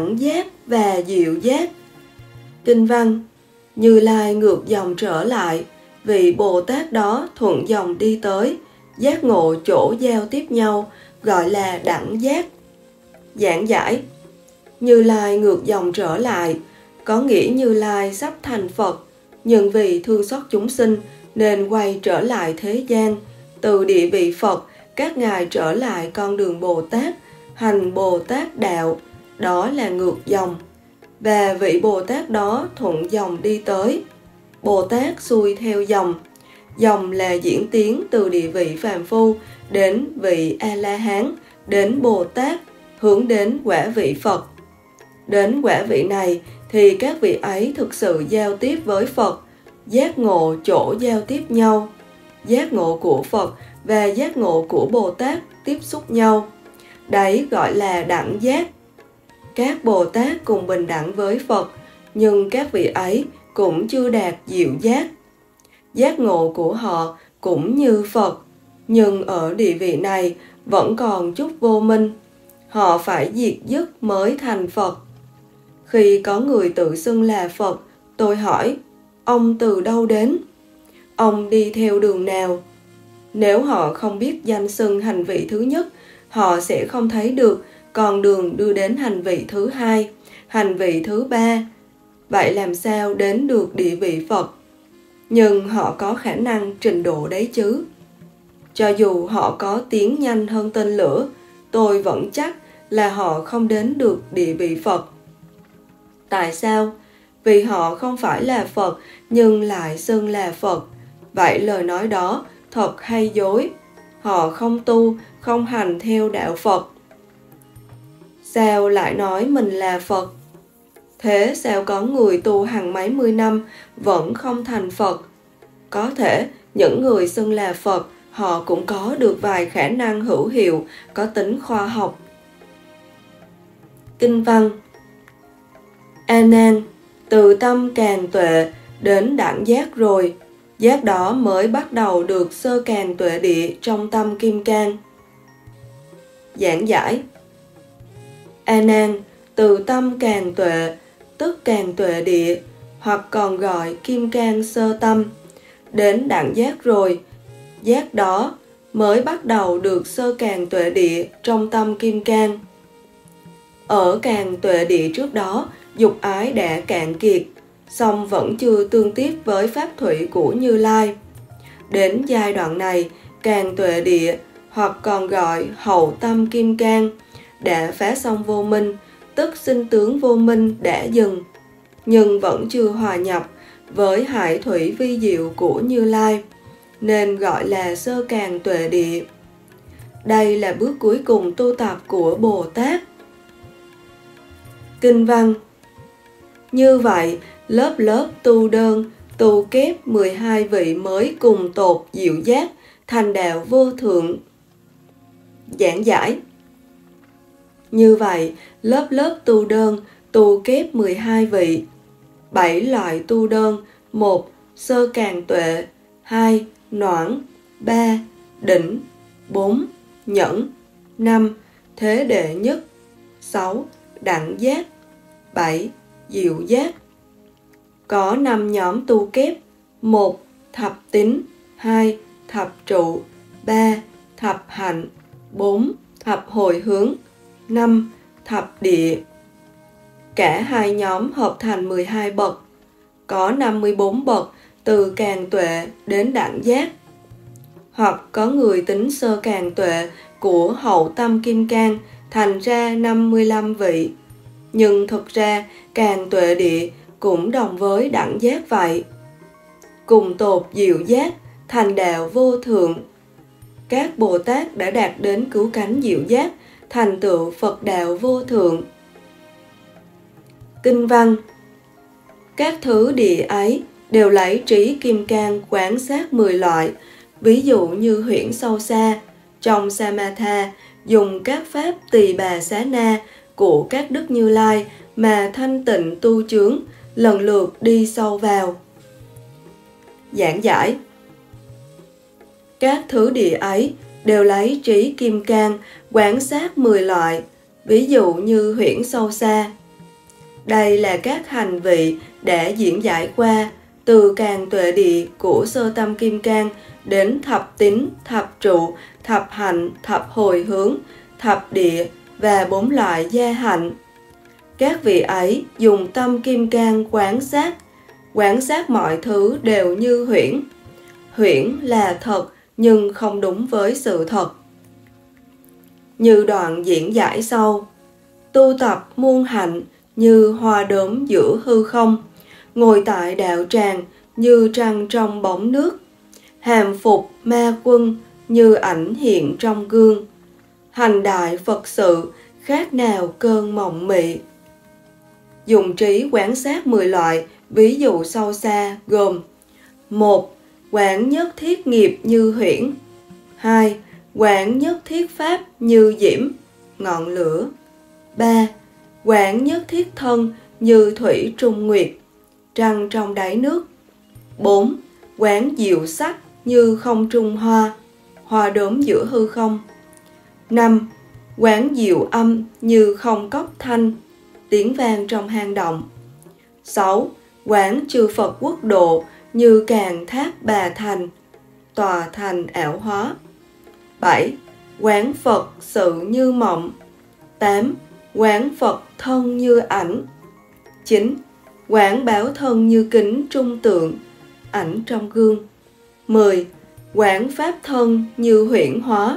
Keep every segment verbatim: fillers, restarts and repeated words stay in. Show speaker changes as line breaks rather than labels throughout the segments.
đẳng giác và diệu giác. Kinh văn: Như Lai ngược dòng trở lại, vị Bồ Tát đó thuận dòng đi tới, giác ngộ chỗ giao tiếp nhau, gọi là đẳng giác. Giảng giải: Như Lai ngược dòng trở lại, có nghĩa Như Lai sắp thành Phật, nhưng vì thương xót chúng sinh nên quay trở lại thế gian. Từ địa vị Phật, các ngài trở lại con đường Bồ Tát, hành Bồ Tát đạo, đó là ngược dòng. Và vị Bồ Tát đó thuận dòng đi tới. Bồ Tát xuôi theo dòng. Dòng là diễn tiến từ địa vị phàm phu đến vị A-la-hán, đến Bồ Tát, hướng đến quả vị Phật. Đến quả vị này thì các vị ấy thực sự giao tiếp với Phật, giác ngộ chỗ giao tiếp nhau. Giác ngộ của Phật và giác ngộ của Bồ Tát tiếp xúc nhau. Đấy gọi là đẳng giác. Các Bồ Tát cùng bình đẳng với Phật, nhưng các vị ấy cũng chưa đạt diệu giác. Giác ngộ của họ cũng như Phật, nhưng ở địa vị này vẫn còn chút vô minh. Họ phải diệt dứt mới thành Phật. Khi có người tự xưng là Phật, tôi hỏi, ông từ đâu đến? Ông đi theo đường nào? Nếu họ không biết danh xưng hành vị thứ nhất, họ sẽ không thấy được con đường đưa đến hành vị thứ hai, hành vị thứ ba. Vậy làm sao đến được địa vị Phật? Nhưng họ có khả năng trình độ đấy chứ. Cho dù họ có tiếng nhanh hơn tên lửa, tôi vẫn chắc là họ không đến được địa vị Phật. Tại sao? Vì họ không phải là Phật nhưng lại xưng là Phật. Vậy lời nói đó thật hay dối? Họ không tu, không hành theo đạo Phật. Sao lại nói mình là Phật? Thế sao có người tu hàng mấy mươi năm vẫn không thành Phật? Có thể những người xưng là Phật, họ cũng có được vài khả năng hữu hiệu, có tính khoa học. Kinh văn: A Nan, từ tâm càng tuệ đến đẳng giác rồi, giác đó mới bắt đầu được sơ càng tuệ địa trong tâm kim cang. Giảng giải: A Nan, từ tâm càng tuệ, tức càng tuệ địa, hoặc còn gọi kim cang sơ tâm, đến đẳng giác rồi, giác đó mới bắt đầu được sơ càng tuệ địa trong tâm kim cang. Ở càng tuệ địa trước đó, dục ái đã cạn kiệt, song vẫn chưa tương tiếp với pháp thủy của Như Lai. Đến giai đoạn này, càng tuệ địa, hoặc còn gọi hậu tâm kim cang, đã phá xong vô minh, tức sinh tướng vô minh đã dừng, nhưng vẫn chưa hòa nhập với hải thủy vi diệu của Như Lai, nên gọi là sơ càng tuệ địa. Đây là bước cuối cùng tu tập của Bồ Tát. Kinh văn: Như vậy, lớp lớp tu đơn, tu kép mười hai vị mới cùng tột diệu giác, thành đạo vô thượng. Giảng giải: Như vậy, lớp lớp tu đơn, tu kép mười hai vị. Bảy loại tu đơn: một. Sơ càng tuệ, hai. Noãn, ba. Đỉnh, bốn. Nhẫn, năm. Thế đệ nhất, sáu. Đẳng giác, bảy. Diệu giác. Có năm nhóm tu kép: một. Thập tín, hai. Thập trụ, ba. Thập hạnh, bốn. Thập hồi hướng, năm. Thập địa. Cả hai nhóm hợp thành mười hai bậc. Có năm mươi bốn bậc từ càng tuệ đến đẳng giác. Hoặc có người tính sơ càng tuệ của hậu tâm kim cang thành ra năm mươi lăm vị. Nhưng thực ra càng tuệ địa cũng đồng với đẳng giác vậy. Cùng tột diệu giác, thành đạo vô thượng. Các Bồ Tát đã đạt đến cứu cánh diệu giác, thành tựu Phật đạo vô thượng. Kinh văn: Các thứ địa ấy đều lấy trí kim cang quán sát mười loại, ví dụ như huyễn sâu xa, trong Samatha, dùng các pháp tỳ bà xá na của các đức Như Lai mà thanh tịnh tu chướng, lần lượt đi sâu vào. Giảng giải: Các thứ địa ấy đều lấy trí kim cang quán sát mười loại, ví dụ như huyễn sâu xa, Đây là các hành vị đã diễn giải qua từ Càn Tuệ Địa của Sơ Tâm Kim Cang đến thập tín, thập trụ, thập hạnh, thập hồi hướng, thập địa và bốn loại gia hạnh. Các vị ấy dùng tâm kim cang quán sát, quán sát mọi thứ đều như huyễn. Huyễn là thật nhưng không đúng với sự thật. Như đoạn diễn giải sau, tu tập muôn hạnh như hoa đốm giữa hư không, ngồi tại đạo tràng như trăng trong bóng nước, hàm phục ma quân như ảnh hiện trong gương, hành đại Phật sự khác nào cơn mộng mị. Dùng trí quán sát mười loại ví dụ sâu xa gồm: một. Quán nhất thiết nghiệp như huyễn. Hai. Quán nhất thiết pháp như diễm, ngọn lửa. Ba. Quán nhất thiết thân như thủy trung nguyệt, trăng trong đáy nước. Bốn. Quán diệu sắc như không trung hoa, hoa đốm giữa hư không. Năm. Quán diệu âm như không cốc thanh, tiếng vang trong hang động. Sáu. Quán chư Phật quốc độ như Càn Tháp Bà Thành, tòa thành ảo hóa. Bảy. Quán Phật sự như mộng. Tám. Quán Phật thân như ảnh. Chín. Quán báo thân như kính trung tượng, ảnh trong gương. Mười. Quán pháp thân như huyễn hóa.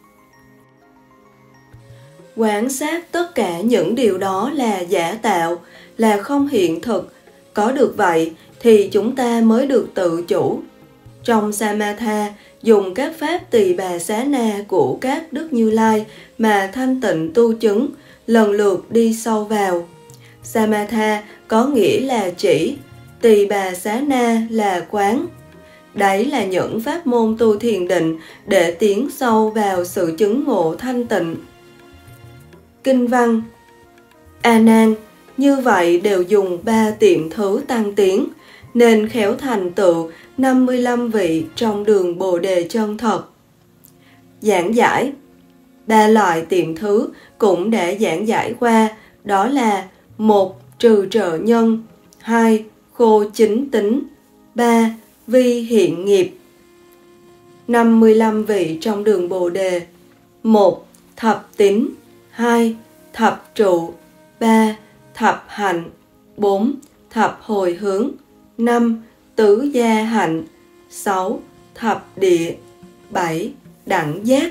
Quán sát tất cả những điều đó là giả tạo, là không hiện thực. Có được vậy thì chúng ta mới được tự chủ. Trong Samatha, dùng các pháp tỳ bà xá na của các Đức Như Lai mà thanh tịnh tu chứng, lần lượt đi sâu vào. Samatha có nghĩa là chỉ, tỳ bà xá na là quán. Đấy là những pháp môn tu thiền định để tiến sâu vào sự chứng ngộ thanh tịnh. Kinh văn: A Nan, như vậy đều dùng ba tiệm thứ tăng tiến, nên khéo thành tựu năm mươi lăm vị trong đường Bồ Đề chân thật. Giảng giải: ba loại tiệm thứ cũng đã giảng giải qua, đó là: một. Trừ trợ nhân. Hai. Khô chính tính. Ba. Vi hiện nghiệp. năm mươi lăm vị trong đường Bồ Đề: một. Thập tín. Hai. Thập trụ. Ba. Thập hạnh. Bốn. Thập hồi hướng. Năm. Tứ gia hạnh. Sáu. Thập địa. Bảy. Đẳng giác.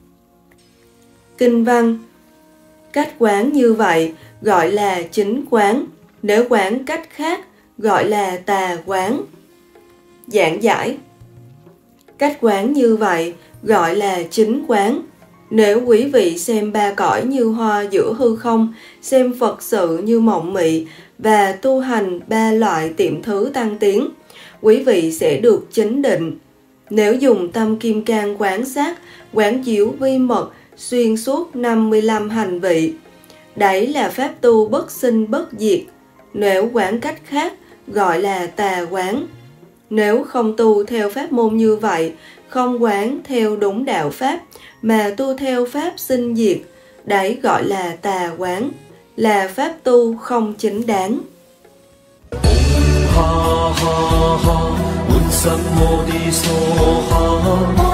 Kinh văn: cách quán như vậy gọi là chính quán, nếu quán cách khác gọi là tà quán. Giảng giải: cách quán như vậy gọi là chính quán. Nếu quý vị xem ba cõi như hoa giữa hư không, xem Phật sự như mộng mị và tu hành ba loại tiệm thứ tăng tiến, quý vị sẽ được chính định. Nếu dùng tâm kim cang quán sát, quán chiếu vi mật xuyên suốt năm mươi lăm hành vị, đấy là pháp tu bất sinh bất diệt. Nếu quán cách khác gọi là tà quán. Nếu không tu theo pháp môn như vậy, không quán theo đúng đạo pháp mà tu theo pháp sinh diệt, đấy gọi là tà quán, là pháp tu không chính đáng. Ha ha ha,